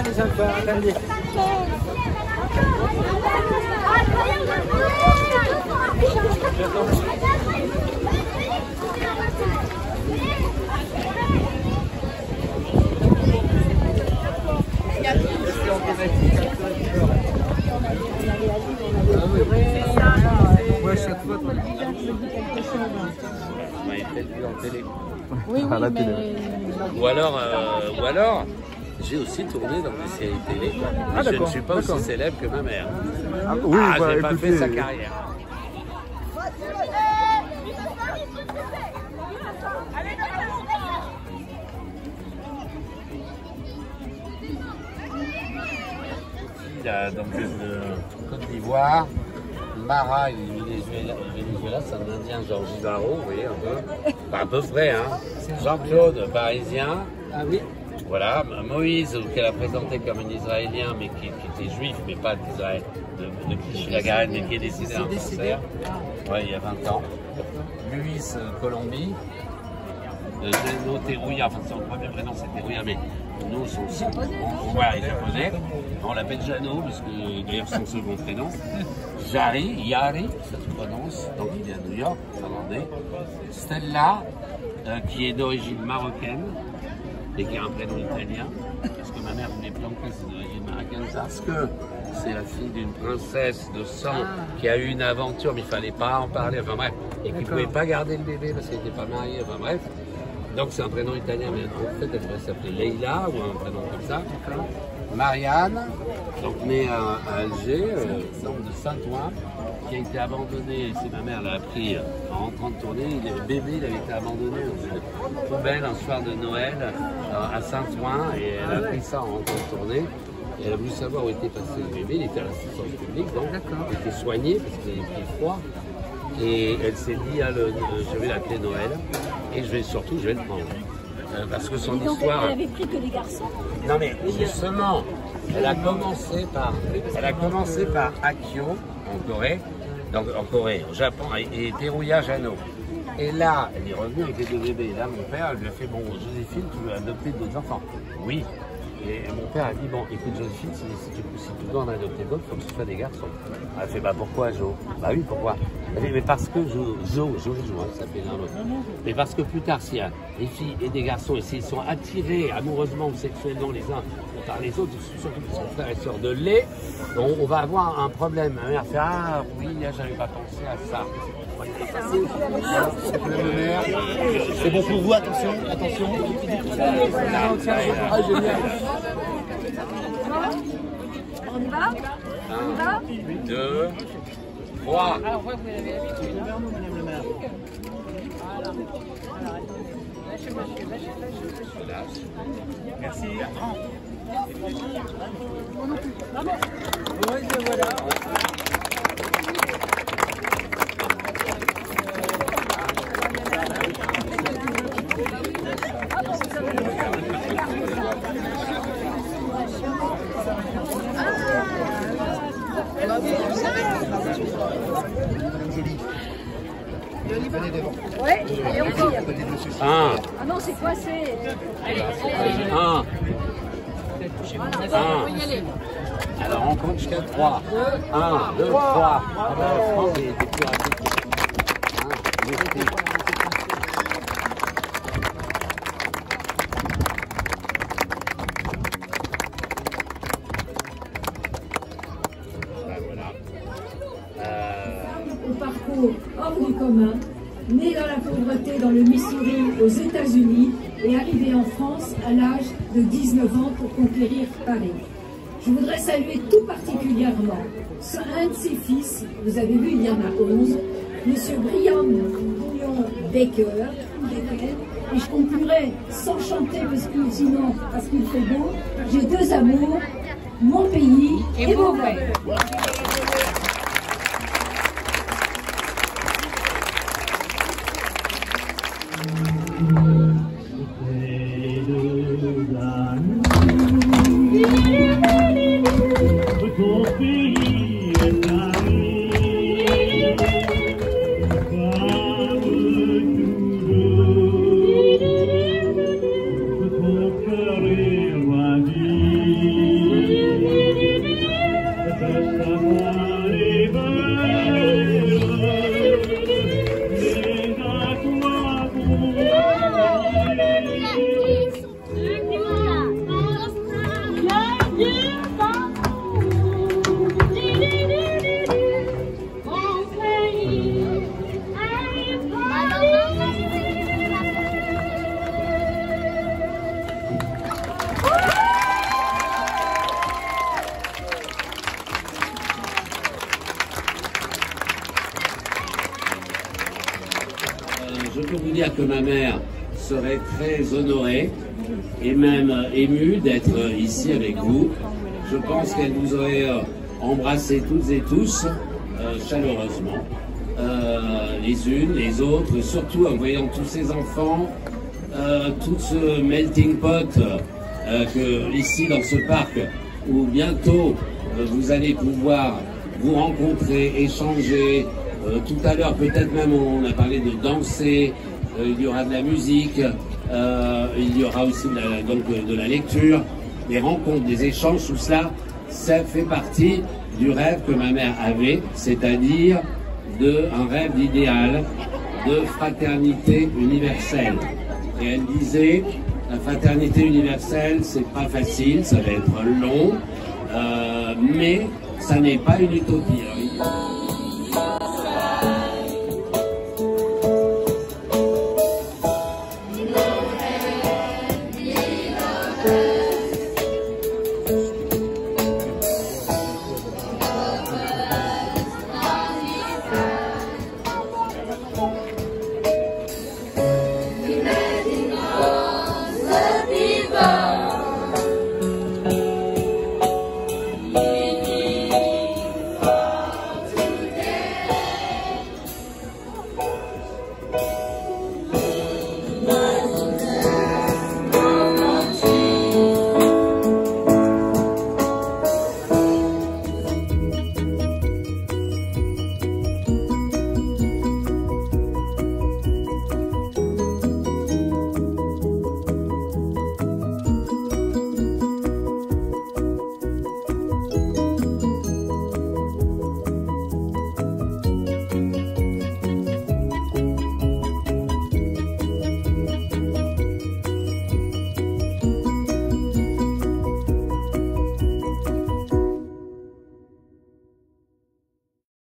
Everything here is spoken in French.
les enfants, attendez. Ouais, chaque fois, toi. Vous m'avez peut-être vu en télé. Oui, À la oui, télé. mais... Ou alors, j'ai aussi tourné dans des séries télé. Ah, Je ne d'accord, suis pas aussi d'accord. célèbre que ma mère. Ah, oui, bah, j'ai pas écoutez, fait sa carrière. Donc de Côte d'Ivoire, Mara, il est Venezuela, c'est un Indien genre Givaro, vous voyez un peu. Enfin, à peu près, hein. Jean-Claude, parisien. Ah oui. Voilà, Moïse, qu'elle a présenté comme un Israélien, mais qui était juif, mais pas d'Israël, de Clichy-la-Garenne, mais qui est décédé en cancer. Ouais, il y a 20 ans. Luis, Colombie. Jano Teruya, enfin son premier prénom c'est Teruya, mais nous son voilà, il est japonais. On l'appelle Jano, parce que d'ailleurs son second prénom. Yari, ça se prononce, donc il est à New York, finlandais. Stella, qui est d'origine marocaine et qui a un prénom italien, parce que ma mère venait planquer ses origines marocaines, parce que c'est la fille d'une princesse de sang qui a eu une aventure, mais il ne fallait pas en parler, enfin bref, et qui ne pouvait pas garder le bébé parce qu'elle n'était pas mariée, enfin bref. Donc c'est un prénom italien, mais en fait elle devrait s'appeler Leila ou un prénom comme ça. Marianne, donc née à Alger, de Saint-Ouen, qui a été abandonnée, c'est ma mère l'a appris en rentrant de tournée, le bébé il avait été abandonné dans une poubelle un soir de Noël à Saint-Ouen, et elle a pris ça en rentrant de tournée. Et elle a voulu savoir où était passé le bébé, il était à l'assistance publique, donc il était soigné parce qu'il avait pris froid. Et elle s'est dit, je vais l'appeler Noël et je vais le prendre. Parce que son histoire... Elle avait pris que les garçons. Non mais justement, elle a commencé par Akio en Corée, donc en Corée, au Japon, et Teruya Jano. Et là, elle est revenue avec les deux bébés. Et là, mon père lui a fait, bon, Joséphine, tu veux adopter d'autres enfants? Oui. Et mon père a dit, bon, écoute Joséphine, si tu dois en adopter d'autres, il faut que ce soit des garçons. Elle a fait, bah pourquoi Jo? Bah oui, pourquoi? Elle dit, mais parce que Jo, ça s'appelle l'un l'autre. Mais parce que plus tard, s'il y a des filles et des garçons, et s'ils sont attirés amoureusement ou sexuellement les uns par les autres, surtout qu'ils sont frères et sœurs de lait, on va avoir un problème. Ma mère fait, ah oui, j'avais pas pensé à ça. c'est bon pour vous, attention. Ah, génial. On y va? 1, 2, 3. Alors, ouais, vous l'avez l'habitude. Madame le maire. Merci. Bertrand. Oui, voilà. Ouais, allez, on tire. 1, Ah non, c'est quoi, c'est... 1. Alors on compte jusqu'à 3. 1, 2, 3. Franck il était plus rapide. Au parcours hors du commun, né dans la pauvreté dans le Missouri aux États-Unis et arrivé en France à l'âge de 19 ans pour conquérir Paris. Je voudrais saluer tout particulièrement un de ses fils, vous avez vu, il y en a 11, M. Brian Bouillon Baker, et je conclurai sans chanter parce qu'il fait beau, j'ai deux amours, mon pays et Beauvais. Thank you. dire que ma mère serait très honorée et même émue d'être ici avec vous. Je pense qu'elle vous aurait embrassé toutes et tous chaleureusement, les unes, les autres, surtout en voyant tous ces enfants, tout ce melting pot que ici dans ce parc où bientôt vous allez pouvoir vous rencontrer, échanger. Tout à l'heure, peut-être même, on a parlé de danser, il y aura de la musique, il y aura aussi de la lecture, des rencontres, des échanges, tout cela, ça fait partie du rêve que ma mère avait, c'est-à-dire un rêve d'idéal, de fraternité universelle. Et elle disait, la fraternité universelle, c'est pas facile, ça va être long, mais ça n'est pas une utopie.